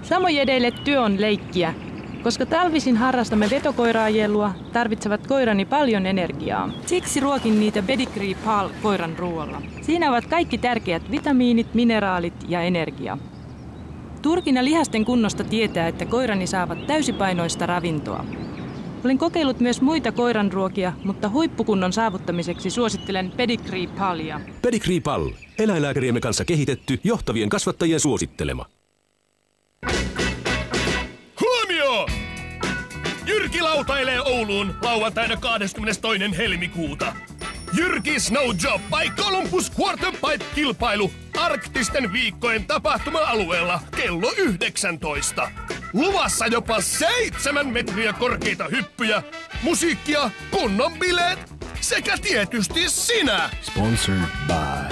Samojedeille työ on leikkiä. Koska talvisin harrastamme vetokoiraajelua, tarvitsevat koirani paljon energiaa. Siksi ruokin niitä Pedigree Pal koiran ruoalla. Siinä ovat kaikki tärkeät vitamiinit, mineraalit ja energia. Turkin ja lihasten kunnosta tietää, että koirani saavat täysipainoista ravintoa. Olen kokeillut myös muita koiranruokia, mutta huippukunnon saavuttamiseksi suosittelen Pedigree Palia. Pedigree Pal. Eläinlääkäriemme kanssa kehitetty, johtavien kasvattajien suosittelema. Huomio! Jyrki lautailee Ouluun lauantaina 22. helmikuuta. Jyrki Snow Job by Columbus Quarterpipe-kilpailu arktisten viikkojen tapahtuma-alueella kello 19. Luvassa jopa 7 metriä korkeita hyppyjä, musiikkia, kunnon bileet sekä tietysti sinä. Sponsored by...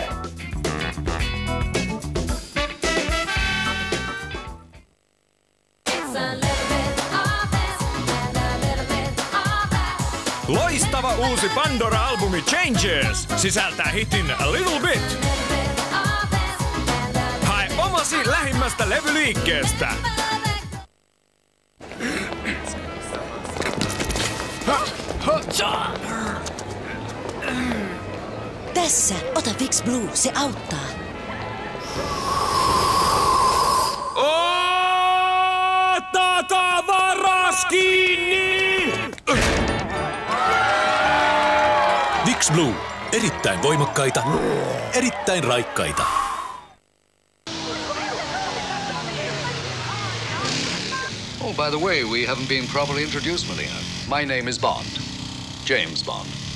Loistava uusi Pandora-albumi Changes sisältää hitin A Little Bit. Hae omasi lähimmästä levyliikkeestä. Tässä, ota Fix Blue, se auttaa. Ottakaa varas kiinni! Vicks Blue. Erittäin voimakkaita, erittäin raikkaita. Oh, by the way, we haven't been properly introduced, Melina. My name is Bond. James Bond.